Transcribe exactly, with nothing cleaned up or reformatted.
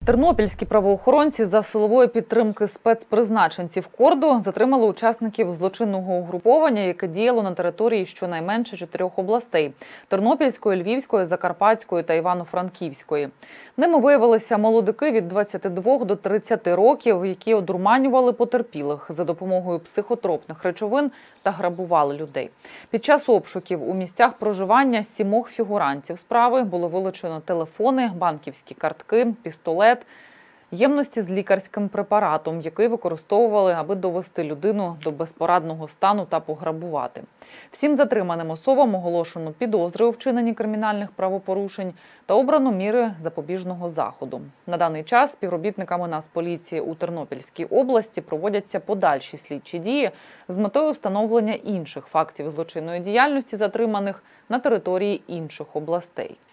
Тернопільські правоохоронці за силової підтримки спецпризначенців КОРДу затримали учасників злочинного угруповання, яке діяло на території щонайменше чотирьох областей – Тернопільської, Львівської, Закарпатської та Івано-Франківської. Ними виявилися молодики від двадцяти двох до тридцяти років, які одурманювали потерпілих за допомогою психотропних речовин та грабували людей. Під час обшуків у місцях проживання сімох фігурантів справи було вилучено телефони, банківські картки, пістолет, ємності з лікарським препаратом, який використовували, аби довести людину до безпорадного стану та пограбувати. Всім затриманим особам оголошено підозри у вчиненні кримінальних правопорушень та обрано міри запобіжного заходу. На даний час співробітниками Нацполіції у Тернопільській області проводяться подальші слідчі дії з метою встановлення інших фактів злочинної діяльності затриманих на території інших областей.